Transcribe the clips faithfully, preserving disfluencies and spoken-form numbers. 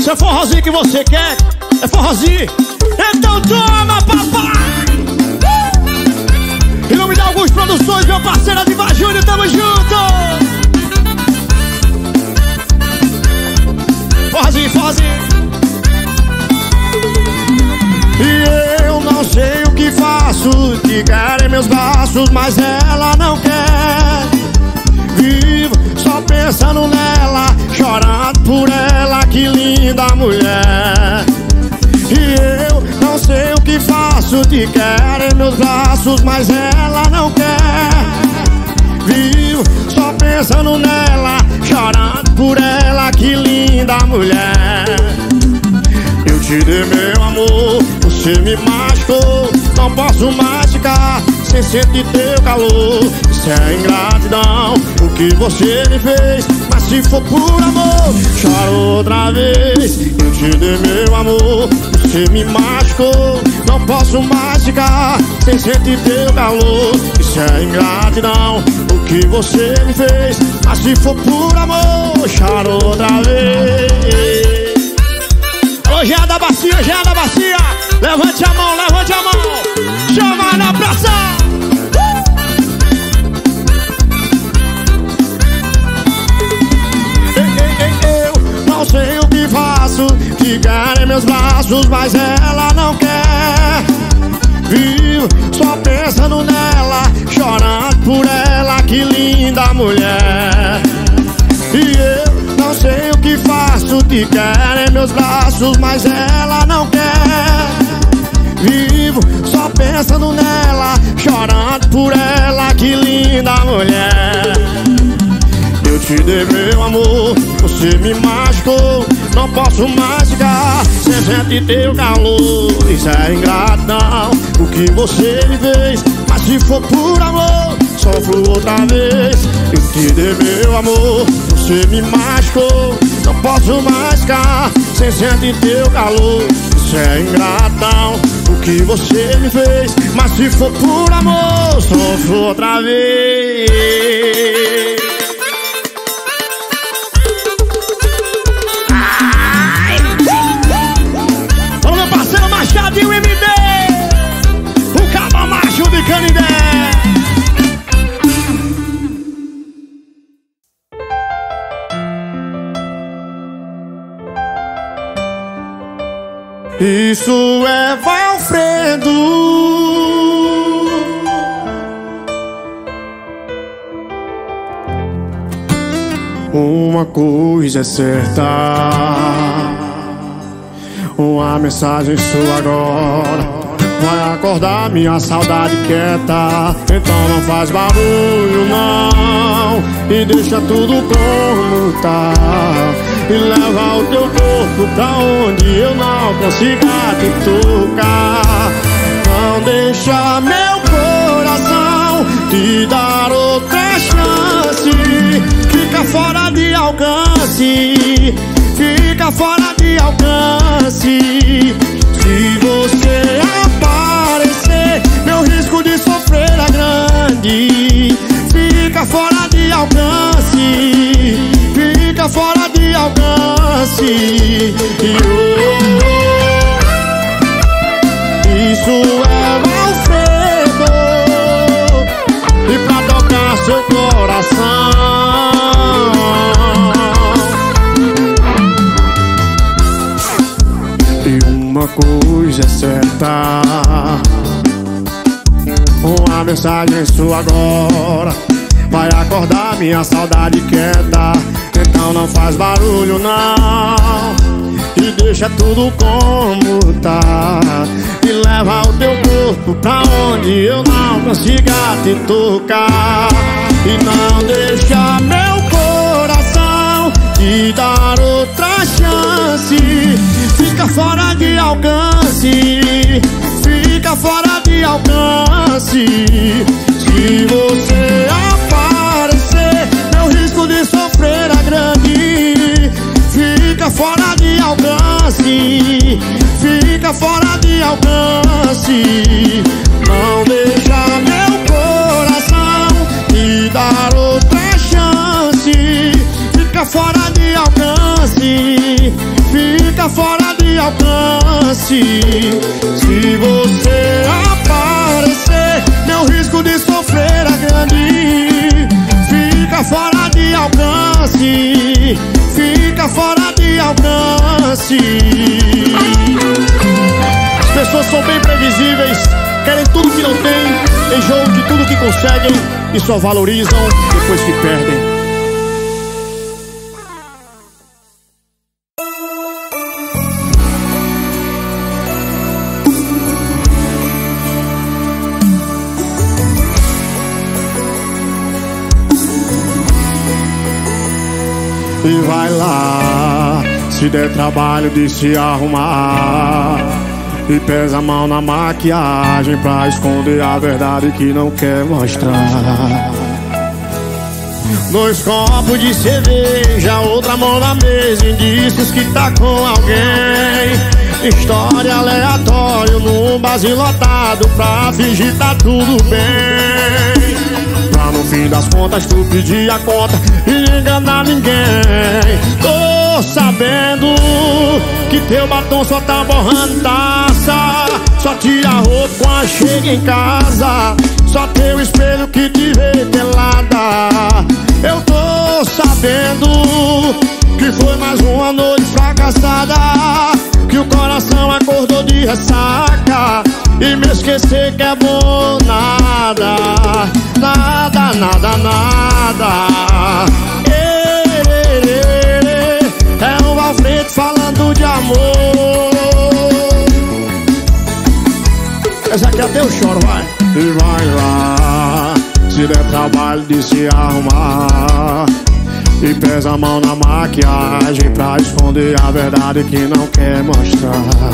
Se é forrozinho que você quer, é forrozinho. Então toma, papai! Em nome de Augusto Produções, meu parceiro Adiva Júnior, tamo junto! Forrozinho, forrozinho. E eu não sei o que faço, te quero em meus braços, mas ela não quer. Vivo só pensando nela, chorando por ela, que linda mulher. E eu não sei o que faço, te quero em meus braços, mas ela não quer. Vivo só pensando nela, chorando por ela, que linda mulher. Eu te dei meu amor, você me machucou, não posso mais ficar sem sentir teu calor. Isso é ingratidão, o que você me fez, mas se for por amor, choro outra vez. Eu te dei meu amor, você me machucou, não posso mais ficar sem sentir teu calor. Isso é ingratidão, o que você me fez, mas se for por amor, choro outra vez. Alô, Jean da Bacia, Jean da Bacia, levante a mão, levante a mão, chama na praça. Não sei o que faço, te quero em meus braços, mas ela não quer. Vivo só pensando nela, chorando por ela, que linda mulher. E eu não sei o que faço, te quero em meus braços, mas ela não quer. Vivo só pensando nela, chorando por ela, que linda mulher. Eu te dei meu amor, você me machucou, não posso mais ficar sem sentir teu calor. Isso é ingratidão, o que você me fez, mas se for por amor, sofro outra vez. Eu te dei meu amor, você me machucou, não posso mais ficar sem sentir teu calor. Isso é ingratidão, o que você me fez, mas se for por amor, sofro outra vez. E o M D, o cabo macho de Canindé. Isso é Valfredo. Uma coisa é certa, uma mensagem sua agora vai acordar minha saudade quieta. Então não faz barulho não, e deixa tudo como tá, e leva o teu corpo pra onde eu não consiga te tocar. Não deixa meu coração te dar outra chance. Fica fora de alcance, fica fora de alcance. Se você aparecer, meu risco de sofrer é grande. Fica fora de alcance, fica fora de alcance. Oh, isso é Valfredo, e pra tocar seu coração. Uma coisa é certa, uma mensagem sua agora vai acordar minha saudade quieta. Então não faz barulho não, e deixa tudo como tá, e leva o teu corpo pra onde eu não consiga te tocar. E não deixa meu coração te dar outra chance. Fica fora de alcance, fica fora de alcance. Se você aparecer, meu risco de sofrer é grande. Fica fora de alcance, fica fora de alcance. Não deixa meu coração te dar outra chance. Fica fora de alcance, fica fora de alcance. Se você aparecer, meu risco de sofrer é grande. Fica fora de alcance, fica fora de alcance. As pessoas são bem previsíveis, querem tudo que não tem, enjoam de tudo que conseguem e só valorizam depois que perdem. E vai lá, se der trabalho de se arrumar, e pesa a mão na maquiagem pra esconder a verdade que não quer mostrar. Dois copos de cerveja, outra mão na mesa, indícios que tá com alguém. História aleatória num barzinho lotado pra fingir tá tudo bem. Pra no fim das contas tu pedir a conta e enganar ninguém. Tô sabendo que teu batom só tá borrando taça, só tira a roupa quando chega em casa, só teu espelho que te vê pelada. Eu tô sabendo que foi mais uma noite fracassada, que o coração acordou de ressaca e me esquecer que é bom nada, nada, nada, nada. É um Valfredo falando de amor. Essa aqui até eu choro, vai. E vai lá, se der trabalho de se arrumar, e pesa a mão na maquiagem pra esconder a verdade que não quer mostrar.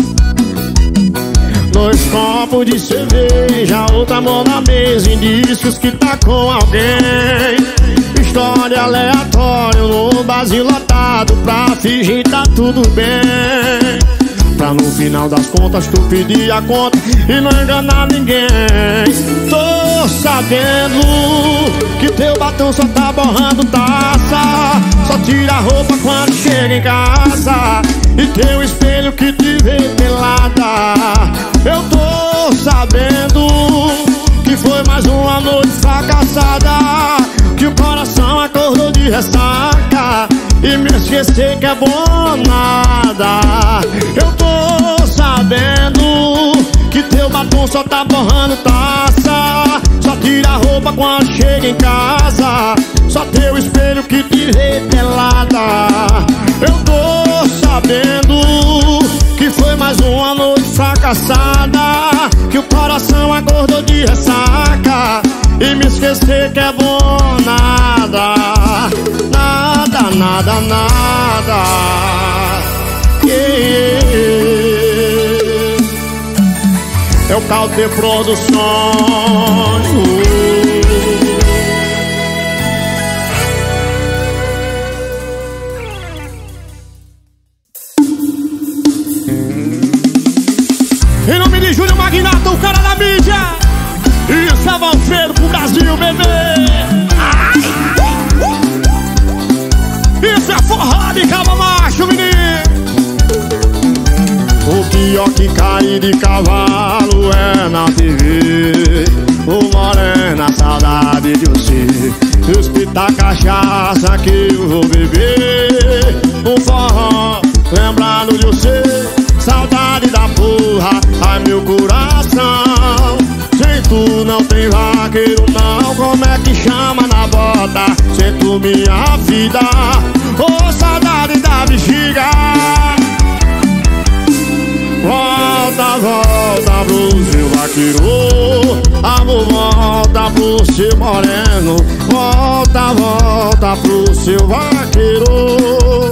Dois copos de cerveja, outra mão na mesa, indícios que tá com alguém. História aleatória num barzinho lotado pra fingir tá tudo bem. Pra no final das contas tu pedir a conta e não enganar ninguém. Tô sabendo que teu batom só tá borrando taça, só tira a roupa quando chega em casa, e teu espelho que te vê pelada. Eu tô sabendo que foi mais uma noite fracassada, que o coração acordou de ressaca e me esquecer que é bom nada. Eu tô sabendo que teu batom só tá borrando taça, só tira a roupa quando chega em casa, só teu espelho que te vê pelada. Eu tô sabendo que foi mais uma noite fracassada, que o coração acordou de ressaca e me esquecer que é bom nada, nada, nada, nada. Yeah. É o Calder Produções. Em nome de Júnior Magnata, o cara da mídia. Isso é Valfredo pro Brasil, bebê. Ai. Isso é forró de cabo macho, menino. O pior que cair de cavalo é na T V. O morena, saudade de você. Espita a cachaça que eu vou beber. Um forró, lembrando de você. Saudade da porra, ai meu coração. Sem tu não tem vaqueiro não. Como é que chama na bota? Sem tu minha vida. Oh, saudade da bexiga. Volta, volta pro seu vaqueiro. Amor, volta pro seu moreno. Volta, volta pro seu vaqueiro.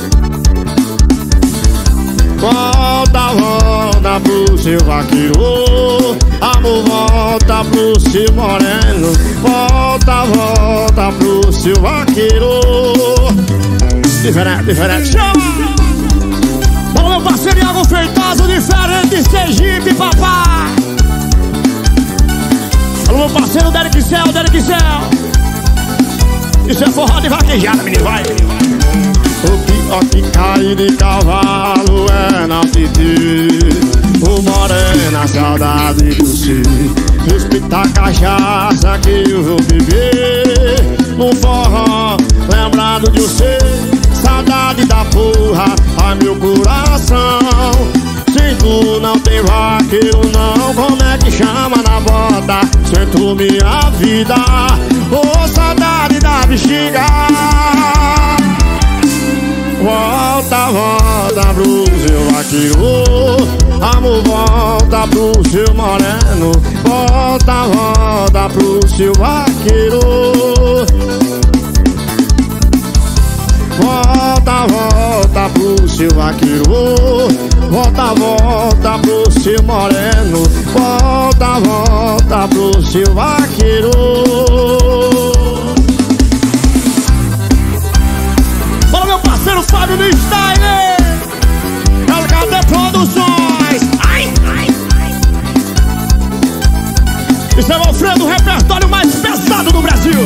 Volta, volta pro seu vaqueiro. Amor, volta pro seu moreno. Volta, volta pro seu vaqueiro. Diferente, diferente. Chama! Bom, meu parceiro Iago Feitosa, diferente Sergipe, papai. Alô, meu parceiro Derek Céu, Derek Céu. Isso é forró de vaquejada, menino, vai. O pior que cair de cavalo é não te ter. O morena, saudade do ser. Respeitar a cachaça que eu vou beber no forró, lembrado de você. Saudade da porra, ai meu coração. Sem tu não tem vaqueiro não. Como é que chama na bota? Sem tu minha vida. Oh, saudade da bexiga. Volta, volta pro seu vaqueiro. Amor, volta pro seu moreno. Volta, volta pro seu vaqueiro. Volta, volta pro seu vaqueiro. Volta, volta pro seu moreno. Volta, volta pro seu vaqueiro. Bora, meu parceiro Fábio do Style, L K T Produções. Ai, ai, ai. Isso é o Alfredo, o repertório mais pesado do Brasil.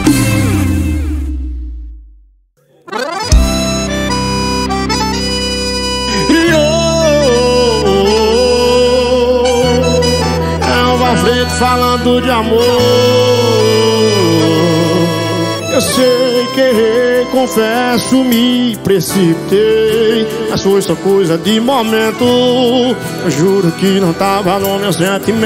Falando de amor, eu sei que errei, confesso, me precipitei, mas foi só coisa de momento. Eu juro que não tava no meu sentimento.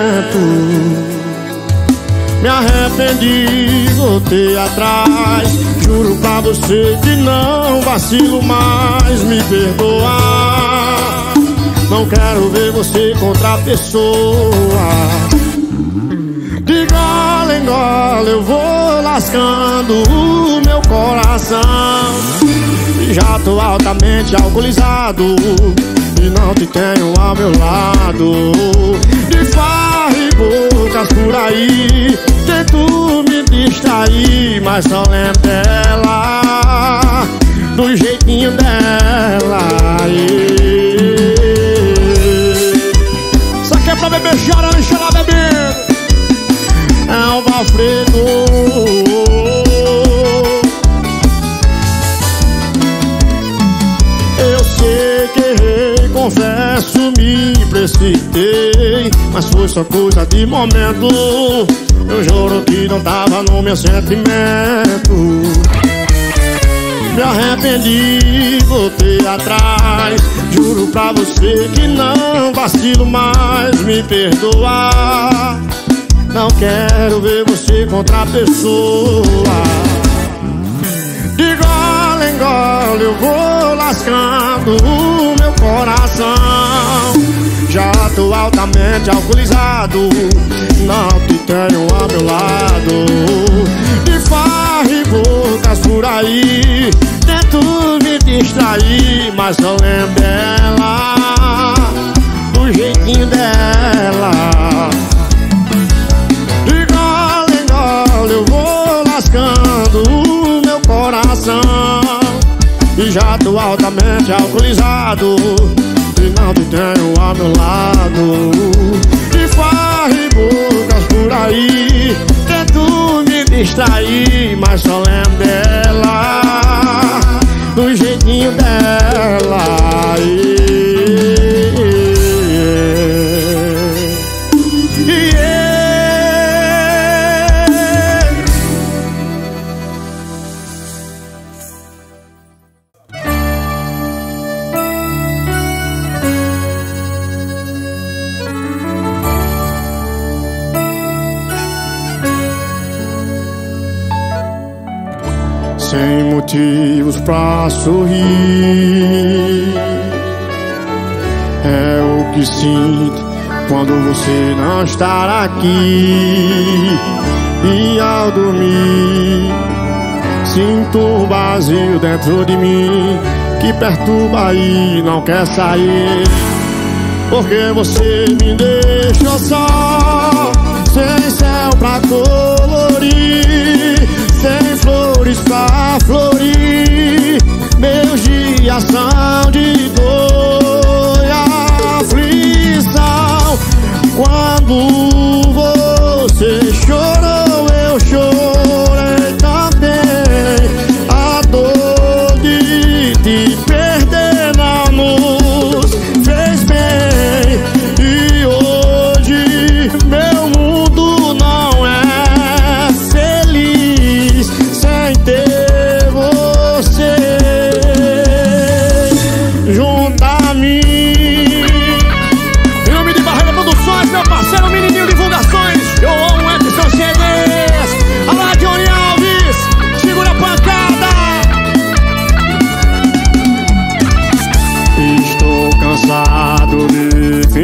Me arrependi, voltei atrás. Juro pra você que não vacilo mais. Me perdoar, não quero ver você com outra pessoa. De gole em gole eu vou lascando o meu coração. E já tô altamente alcoolizado e não te tenho ao meu lado. De farra e bocas por aí, tento me distrair, mas só lembro dela, do jeitinho dela. Isso aqui é pra beber chorando e chorar bebendo. É o Valfredo. Eu sei que errei, confesso, me precipitei, mas foi só coisa de momento. Eu juro que não tava no meu sentimento. Me arrependi, voltei atrás. Juro pra você que não vacilo mais. Me perdoar, não quero ver você com outra pessoa. De gole em gole eu vou lascando o meu coração. Já tô altamente alcoolizado, não te tenho ao meu lado. De farra e bocas por aí, tento me distrair, mas só lembro dela, do jeitinho dela. Eu vou lascando o meu coração e já tô altamente alcoolizado e não te tenho ao meu lado. De farra e bocas por aí, tento me distrair, mas só lembro dela, do jeitinho dela. Sem motivos pra sorrir, é o que sinto quando você não está aqui. E ao dormir, sinto um vazio dentro de mim que perturba e não quer sair. Porque você me deixou só, sem céu pra colorir, sem flores pra florir. Meus dias são de dor e aflição. Quando você chorou, eu chorei também.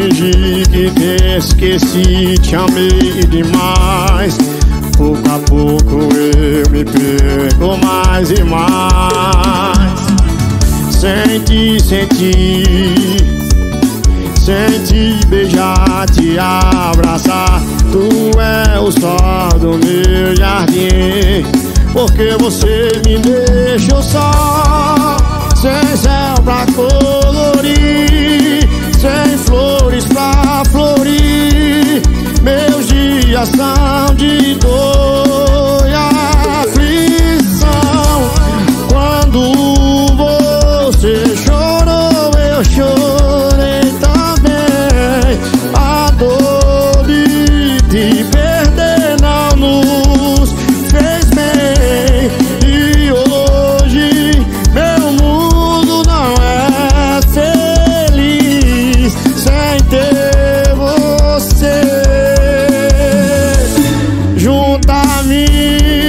fingi que te esqueci, te amei demais. Pouco a pouco eu me perco mais e mais. Sem te sentir, sem te beijar, te abraçar. Tu é o sol do meu jardim, porque você me deixou só. Sem céu pra colorir, sem flores pra florir. Meus dias são de dor e aflição. Quando você chorou, eu chorei também. A dor de te perder não nos fez bem. E hoje meu mundo não é feliz sem ter você junto a mim.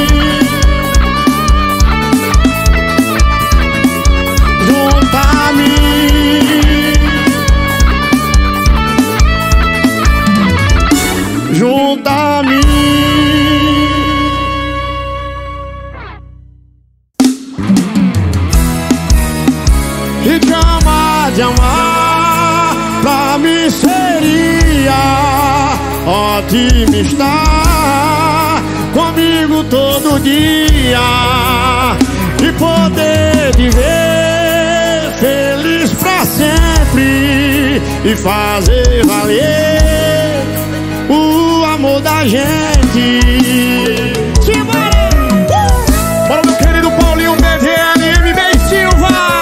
Junto a mim. Junto a mim. E te amar, te amar, pra mim seria ótimo estar comigo todo dia e poder te ver feliz pra sempre e fazer valer o amor da gente. Simbora! Uh! Bora, meu querido Paulinho B V L M B Silva.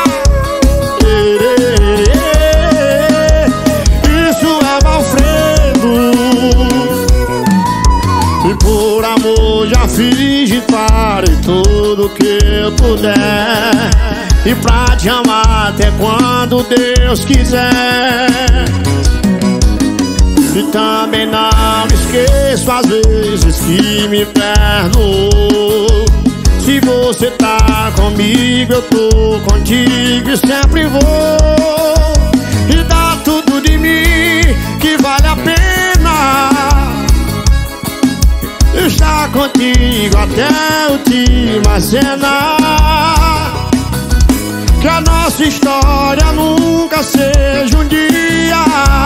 Isso é Valfredo. E por amor já fiz e farei tudo que eu puder, e pra te amar até quando Deus quiser. E também não esqueço as vezes que me perdoou. Se você tá comigo, eu tô contigo e sempre vou. E dá tudo de mim que vale a pena estar contigo até a última cena. Que a nossa história nunca seja um dia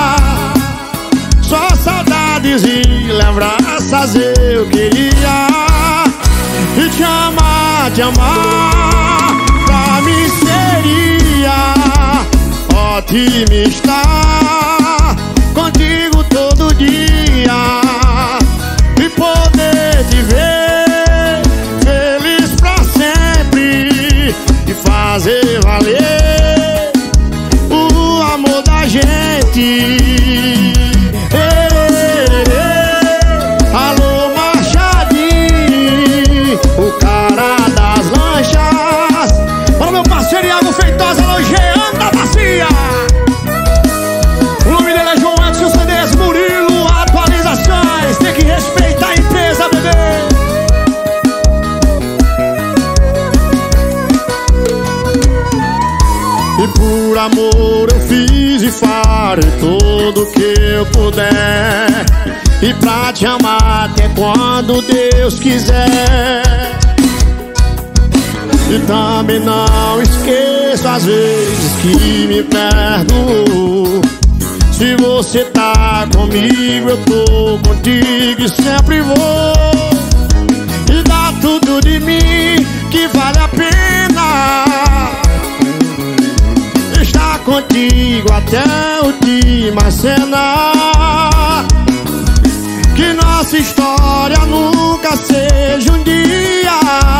só saudades e lembranças eu queria. E te amar, te amar, pra mim seria ótimo estar contigo todo dia e poder te ver feliz pra sempre e fazer valer o amor da gente. Por amor eu fiz e farei tudo que eu puder, e pra te amar até quando Deus quiser. E também não esqueço as vezes que me perdoou. Se você tá comigo, eu tô contigo e sempre vou. E dá tudo de mim que vale a pena estar contigo até a última cena. Que nossa história nunca seja um dia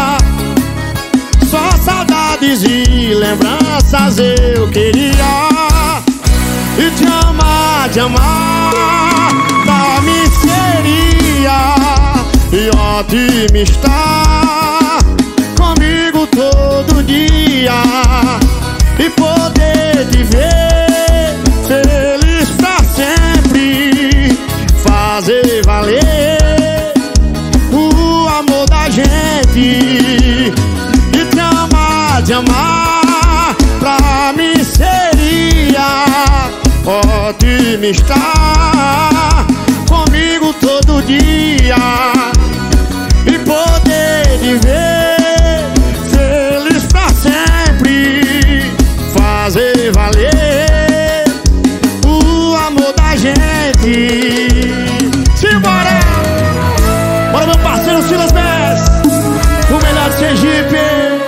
só saudades e lembranças eu queria. E te amar, te amar, pra mim seria e ótimo estar comigo todo dia e poder te ver feliz pra sempre, fazer valer o amor da gente. E te amar, te amar, pra mim seria ótimo sorte me estar comigo todo dia e poder viver feliz pra sempre, fazer valer o amor da gente. Simbora! Bora, meu parceiro Silas Bess, o melhor de Sergipe.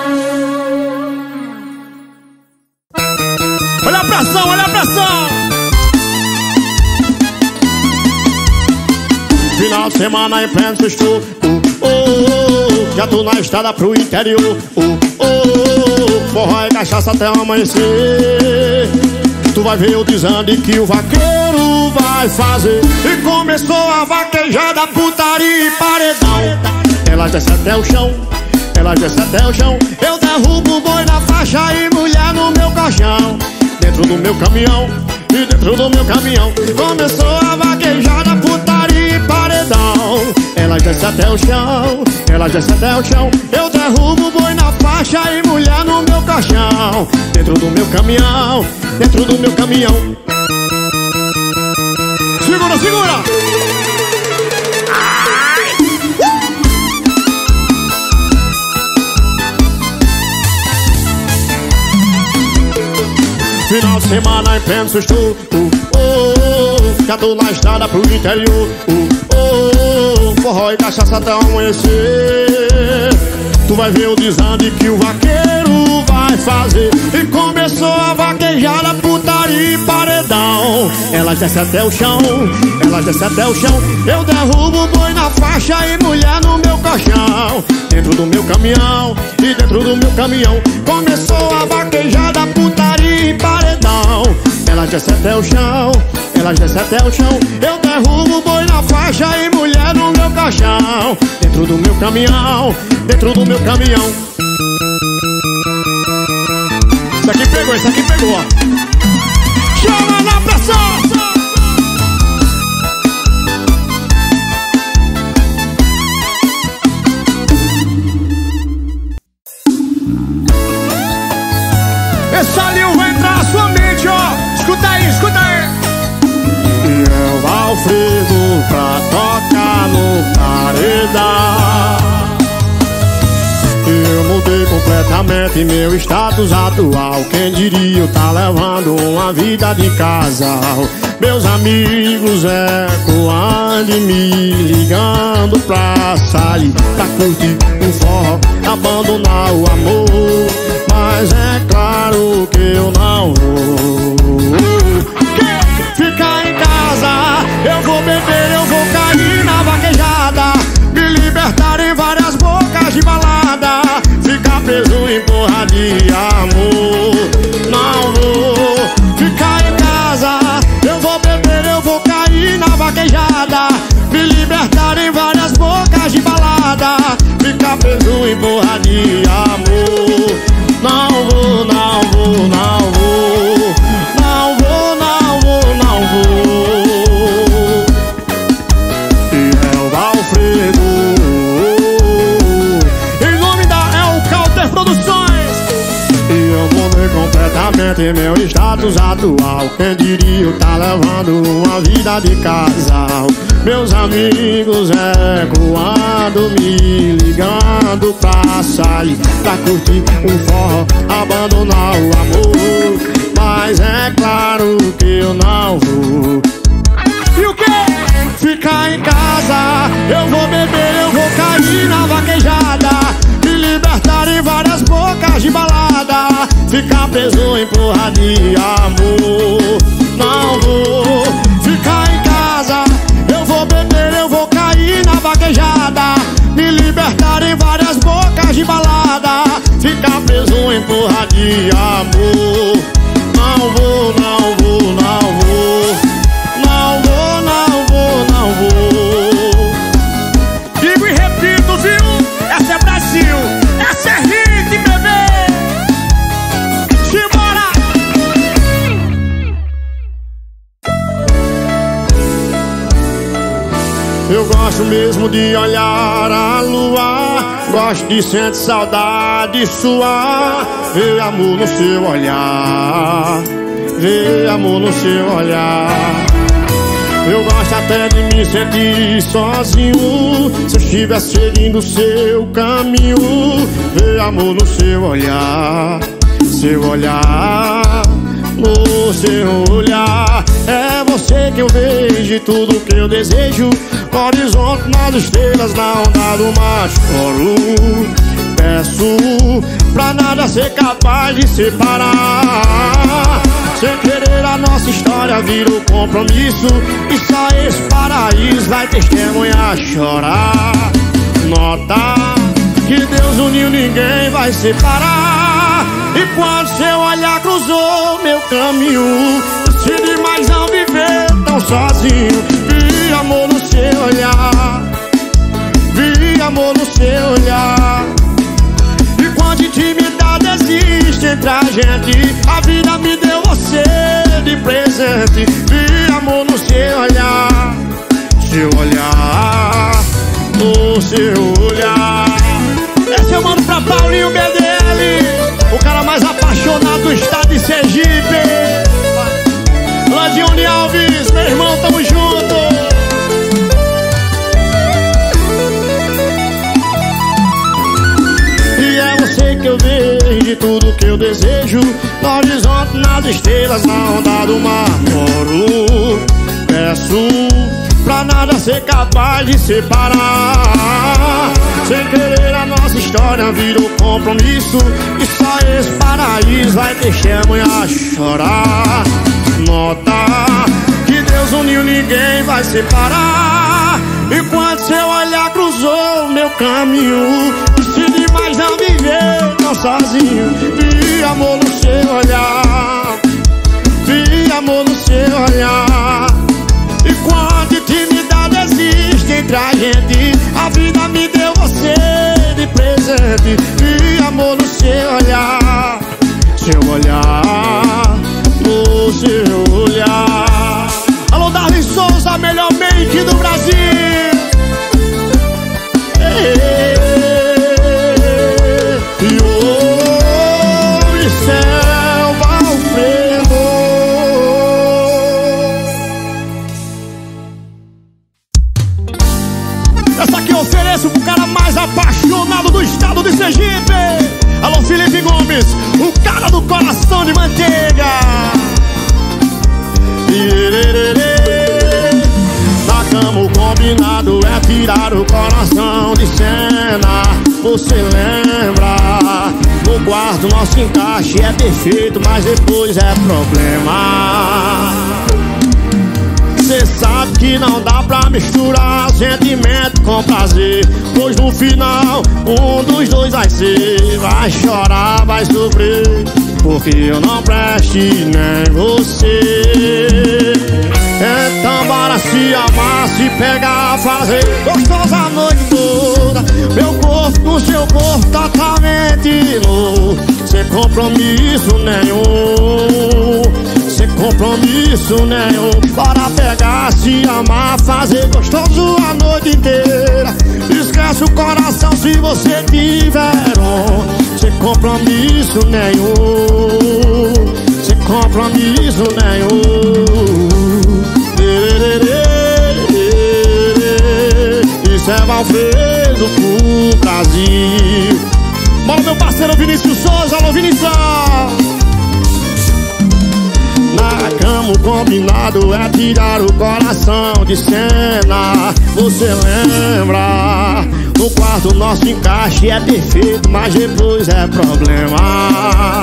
Olha a pressão, olha a pressão. Final de semana em pleno sexto, uh, oh, oh, já tô na estrada pro interior, uh, oh, oh, forró e cachaça até amanhecer. Tu vai ver o desande que o vaqueiro vai fazer. E começou a vaquejada, putaria e paredão. Elas descem até o chão, elas descem até o chão. Eu derrubo o boi na faixa e mulher no meu caixão. Dentro do meu caminhão, e dentro do meu caminhão começou a vaquejada, putaria e paredão. Elas descem até o chão, elas descem até o chão. Eu derrubo o boi na faixa e mulher no meu caixão. Dentro do meu caminhão, dentro do meu caminhão. Segura, segura! Final de semana em pleno sexto, uh, oh, oh, já tô na estrada pro interior, uh, oh, oh, forró e cachaça até amanhecer. Tu vai ver o desande que o vaqueiro vai fazer. E começou a vaquejada, putaria e paredão. Elas descem até o chão, elas descem até o chão. Eu derrubo o boi na faixa e mulher no meu caixão. Dentro do meu caminhão, e dentro do meu caminhão começou a vaquejada, putaria e paredão. Elas descem até o chão, elas descem até o chão. Eu derrubo o boi na faixa e mulher no meu caixão. Dentro do meu caminhão, dentro do meu caminhão. Isso aqui pegou, isso aqui pegou, ó. Chama na pressão! Esse ali vai entrar na sua mente, ó. Escuta aí, escuta aí. E é o Alfredo pra tocar no paredão. Eu mudei completamente meu status atual. Quem diria eu tá levando uma vida de casal. Meus amigos ecoando e me ligando pra sair, pra curtir um forró, abandonar o amor. Mas é claro que eu não vou ficar em casa. Eu vou beber, eu vou cair na vaquejada, me libertar em várias bocas de balada, ficar preso em porra de amor. Não vou ficar em casa. Eu vou beber, eu vou cair na vaquejada, me libertar em várias bocas de balada, ficar preso em porra de amor. Não vou, não vou, não vou, não vou, não vou, não vou. E é o Alfredo, em nome da El Calter Produções. E eu mudei completamente meu status atual. Quem diria eu tá levando uma vida de casal. Meus amigos ecoando, me ligando pra sair, pra curtir um forró, abandonar o amor. Mas é claro que eu não vou. E o quê? Ficar em casa. Eu vou beber, eu vou cair na vaquejada, me libertar em várias bocas de balada, ficar preso em porra de amor. Não vou ficar em casa. Eu vou beber, eu vou cair na vaquejada, me libertar em várias bocas de balada, ficar preso em porra de amor. Não vou, não vou, não vou, não vou, não vou, não vou. Digo e repito, viu? Essa é Brasil, essa é hit, bebê. Simbora! Eu gosto mesmo de olhar a lua, gosto de sentir saudade sua, ver amor no seu olhar. ver amor no seu olhar. Eu gosto até de me sentir sozinho se eu estiver seguindo o seu caminho. Ver amor no seu olhar, seu olhar, no seu olhar. É você que eu vejo e tudo que eu desejo. No horizonte, nas estrelas, na onda do mar. Choro, peço pra nada ser capaz de separar. Sem querer a nossa história virou compromisso, e só esse paraíso vai testemunhar, chorar. Nota que Deus uniu, ninguém vai separar. E quando seu olhar cruzou meu caminho, decidi mais não viver tão sozinho. Vi amor no seu olhar, vi amor no seu olhar. E quando intimidade existe entre a gente, a vida me deu você de presente. Vi amor no seu olhar, seu olhar, no seu olhar. Esse eu mando pra Paulinho B D L, o cara mais apaixonado do estado de Sergipe. Landione Alves, meu irmão, tamo junto. E é você que eu vejo e tudo que eu desejo. No horizonte, nas estrelas, na onda do mar. Moro, peço pra nada ser capaz de separar. Sem querer a nossa história virou compromisso, e só esse paraíso vai testemunhar, chorar. Nota que Deus uniu, ninguém vai separar. E quando seu olhar cruzou meu caminho, decidi mais não viver tão sozinho. Vi amor no seu olhar, vi amor no seu olhar. E quando intimidade existe entre a gente, a vida me deu você de presente. Vi amor no seu olhar, seu olhar, no seu olhar. Alô, Darlin Souza, a melhor make do Brasil. E o Selva Alfredo. Essa aqui eu ofereço pro cara mais apaixonado do estado de Sergipe. Alô, Felipe Gomes, o cara do coração de manteiga. Na cama o combinado é tirar o coração de cena. Você lembra? No quarto nosso encaixe é perfeito, mas depois é problema. Cê sabe que não dá pra misturar sentimento com prazer, pois no final um dos dois vai ser. Vai chorar, vai sofrer, porque eu não preste nem você. Então bora se amar, se pegar, fazer gostosa a noite toda. Meu corpo no seu corpo totalmente novo, sem compromisso nenhum, sem compromisso nenhum. Bora pegar, se amar, fazer gostoso a noite inteira. Esquece o coração se você tiver um, sem compromisso nenhum, sem compromisso nenhum. Isso é Alfredo pro Brasil. Bora, meu parceiro Vinícius Souza, alô Vinícius. Na cama o combinado é tirar o coração de cena. Você lembra? No quarto nosso encaixe é perfeito, mas depois é problema.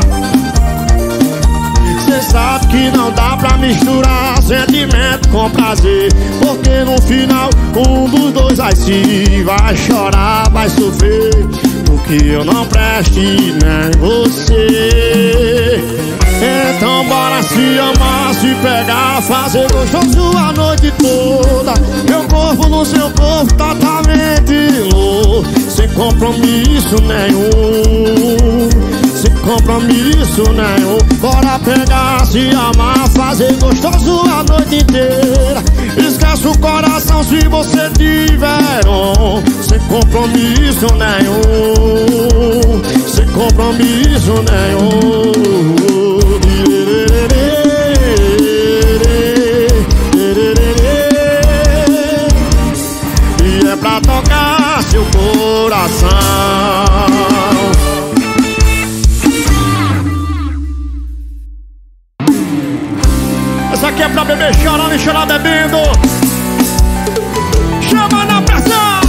Cê sabe que não dá pra misturar sentimento com prazer, porque no final um dos dois vai se, vai chorar, vai sofrer, porque eu não preste nem você. Então bora se amar, se pegar, fazer gostoso a noite toda. Meu corpo no seu corpo totalmente louco, sem compromisso nenhum, sem compromisso nenhum. Bora pegar, se amar, fazer gostoso a noite inteira. Esquece o coração se você tiver um, sem compromisso nenhum, sem compromisso nenhum. aqui é pra beber chorando e chorar bebendo. Chama na pressão.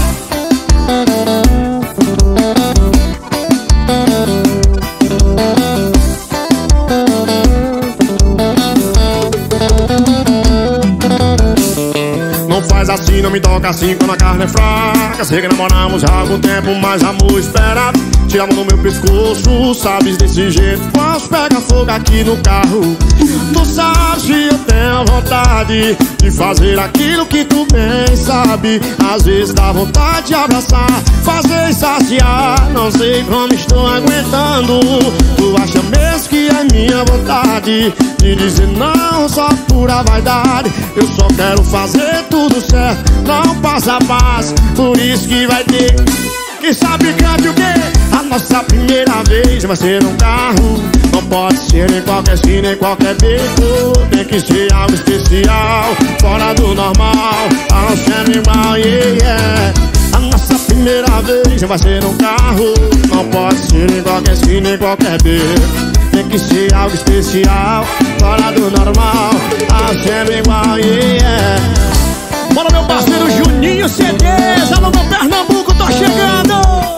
Não faz assim, não me toca assim quando a carne é fraca. Sei que namoramos há algum tempo, mas amor espera. Tira a mão do meu pescoço, sabes desse jeito posso pegar fogo aqui no carro. Tu sabes que eu tenho vontade de fazer aquilo que tu bem sabe. Às vezes dá vontade de abraçar, fazer e saciar. Não sei como estou aguentando. Tu acha mesmo que é minha vontade de dizer não só pura vaidade? Eu só quero fazer tudo certo, não passa a paz. Por isso que vai ter que sabe cante o quê? A nossa primeira vez vai ser num carro. Não pode ser em qualquer esquina, em qualquer beco. Tem que ser algo especial, fora do normal. Não chama igual, yeah, yeah. A nossa primeira vez vai ser num carro. Não pode ser em qualquer esquina, em qualquer beco. Tem que ser algo especial, fora do normal. Não chama igual, yeah, yeah. Bora meu parceiro Juninho C Ds. Alô meu Pernambuco, tô chegando.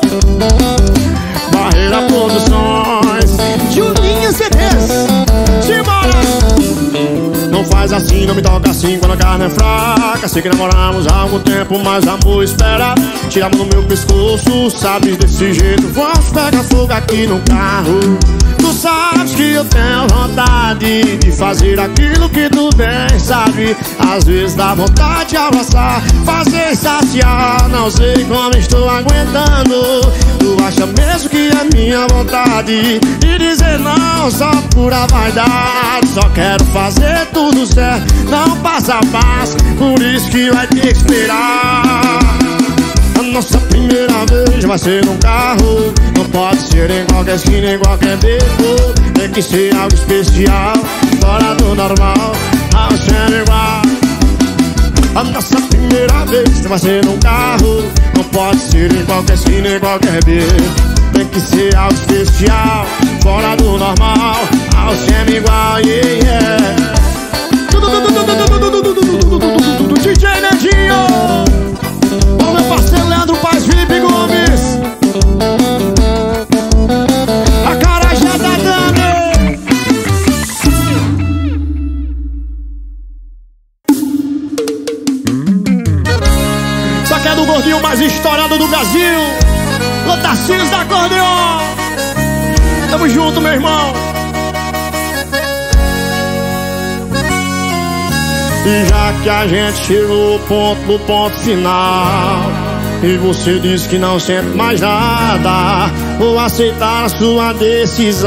Barreira Produções, Juninho C Ds. Simbora. Não faz assim, não me toca assim quando a carne é fraca. Sei que namoramos há algum tempo, mas amor espera. Tira a mão do meu pescoço, sabes desse jeito vamos pegar fogo aqui no carro. Tu sabes que eu tenho vontade de fazer aquilo que tu bem sabe. Às vezes dá vontade de abraçar, fazer e saciar. Não sei como estou aguentando. Tu acha mesmo que é minha vontade de dizer não só pura vaidade? Só quero fazer tudo certo, não passa a passo. Por isso que vai ter que esperar. A nossa primeira vez vai ser num carro. Não pode ser em qualquer esquina, em qualquer beco. Tem que ser algo especial, fora do normal. Não sendo igual. A nossa primeira vez vai ser num carro. Não pode ser em qualquer esquina, em qualquer beco. Tem que ser algo especial, fora do normal. Não sendo igual, yeah, yeah. D J Nedinho. Bom, meu parceiro Leandro Paz, Felipe Gomes. A cara já tá dando. Só que é do gordinho mais estourado do Brasil, Lotacinhos da Acordeon. Tamo junto, meu irmão. E já que a gente chegou ao ponto, no ponto final, e você disse que não sente mais nada, vou aceitar a sua decisão.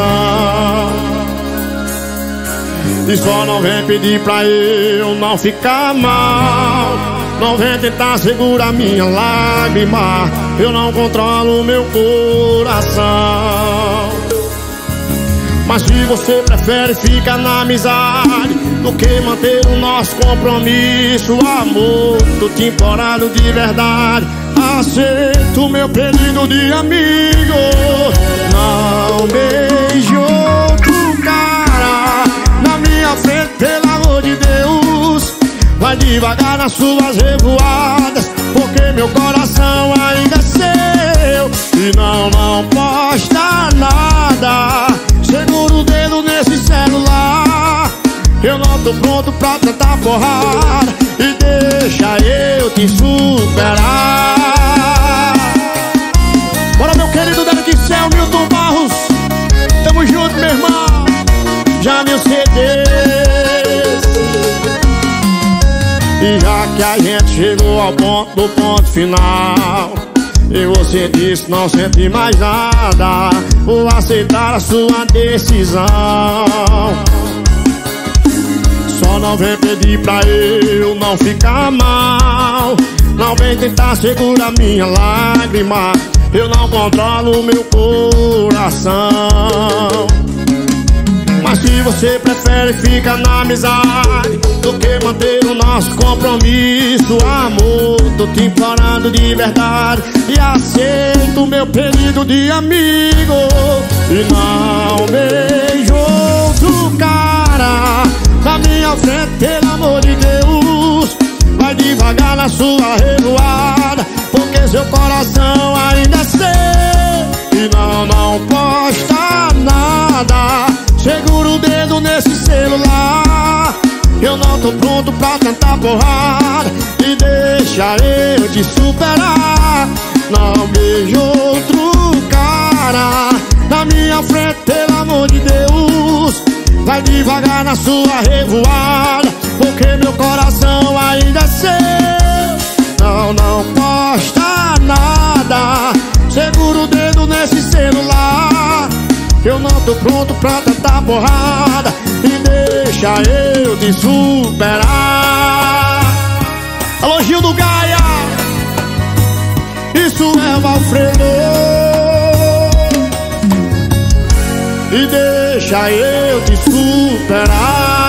E só não vem pedir pra eu não ficar mal. Não vem tentar segurar minha lágrima. Eu não controlo meu coração. Mas se você prefere ficar na amizade do que manter o nosso compromisso, amor, tô te implorando de verdade, aceito o meu pedido de amigo. Não beije outro cara na minha frente, pelo amor de Deus. Vai devagar nas suas revoadas, porque meu coração ainda é seu. E não, não posta nada, segura o dedo nesse celular. Eu não tô pronto pra tentar porrada, e deixa eu te superar. Bora meu querido Derek Céu, Milton Barros. Tamo junto, meu irmão. Já me C Ds. E já que a gente chegou ao ponto, do ponto final, e você disse não sente mais nada, vou aceitar a sua decisão. Só não vem pedir pra eu não ficar mal. Não vem tentar segurar minha lágrima. Eu não controlo meu coração. Mas se você prefere ficar na amizade do que manter o nosso compromisso, amor, tô te implorando de verdade, e aceito o meu pedido de amigo. E não beijo outro cara na minha frente, sua revoada, porque seu coração ainda é seu. E não, não posta nada. Segura o dedo nesse celular. Eu não tô pronto pra tentar porrada. E deixa eu te superar. Não vejo outro cara na minha frente, pelo amor de Deus. Vai devagar na sua revoada, porque meu coração ainda é seu. Não, não posta nada. Segura o dedo nesse celular. Eu não tô pronto pra tentar porrada. E deixa eu te superar. Alô, Gil do Gaia. Isso é o Alfredo. E deixa eu te superar.